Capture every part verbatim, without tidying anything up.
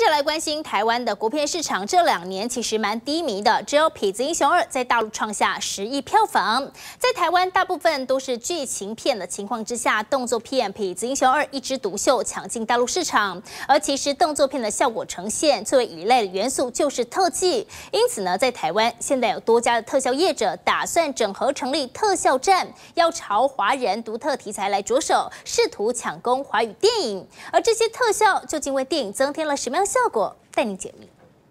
来关心台湾的国片市场，这两年其实蛮低迷的，只有《痞子英雄二》在大陆创下十亿票房。在台湾，大部分都是剧情片的情况之下，动作片《痞子英雄二》一枝独秀，抢进大陆市场。而其实动作片的效果呈现最为依赖的元素就是特技，因此呢，在台湾现在有多家的特效业者打算整合成立特效站，要朝华人独特题材来着手，试图抢攻华语电影。而这些特效究竟为电影增添了什么样效果？带您解密。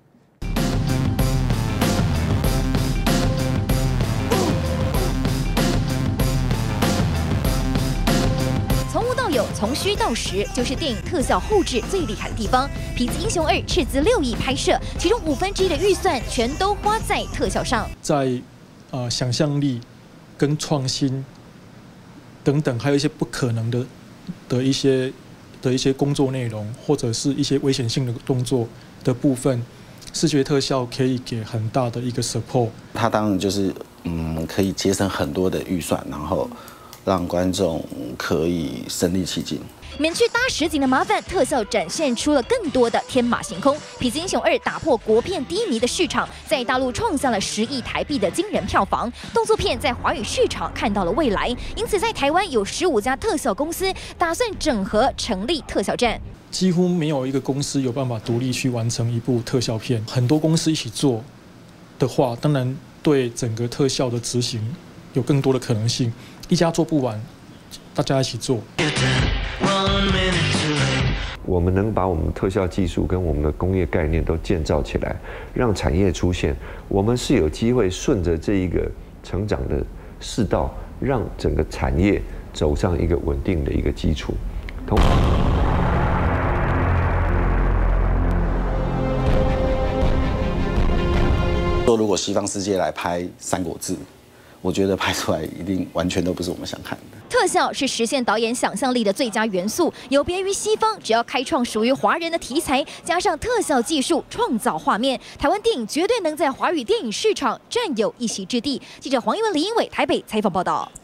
从无到有，从虚到实，就是电影特效后制最厉害的地方。《痞子英雄二》斥资六亿拍摄，其中五分之一的预算全都花在特效上。 在呃想象力跟创新等等，还有一些不可能的的一些。的一些工作内容，或者是一些危险性的动作的部分，视觉特效可以给很大的一个 support。 它当然就是嗯，可以节省很多的预算，然后让观众可以身临其境。 免去搭实景的麻烦，特效展现出了更多的天马行空。《痞子英雄二》打破国片低迷的市场，在大陆创下了十亿台币的惊人票房。动作片在华语市场看到了未来，因此在台湾有十五家特效公司打算整合成立特效站。 几乎没有一个公司有办法独立去完成一部特效片，很多公司一起做的话，当然对整个特效的执行有更多的可能性。一家做不完，大家一起做。 我们能把我们的特效技术跟我们的工业概念都建造起来，让产业出现，我们是有机会顺着这一个成长的世道，让整个产业走上一个稳定的一个基础。同说如果西方世界来拍《三国志》，我觉得拍出来一定完全都不是我们想看的。 特效是实现导演想象力的最佳元素，有别于西方，只要开创属于华人的题材，加上特效技术创造画面，台湾电影绝对能在华语电影市场占有一席之地。记者黄一文、李英伟台北采访报道。